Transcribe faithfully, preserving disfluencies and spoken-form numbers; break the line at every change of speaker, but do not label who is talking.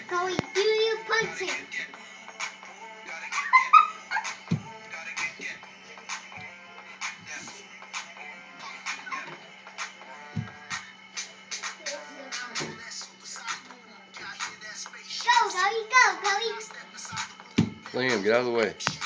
Chloe, do you punch him? Go, Chloe, go, Chloe.
Liam, get out of the way.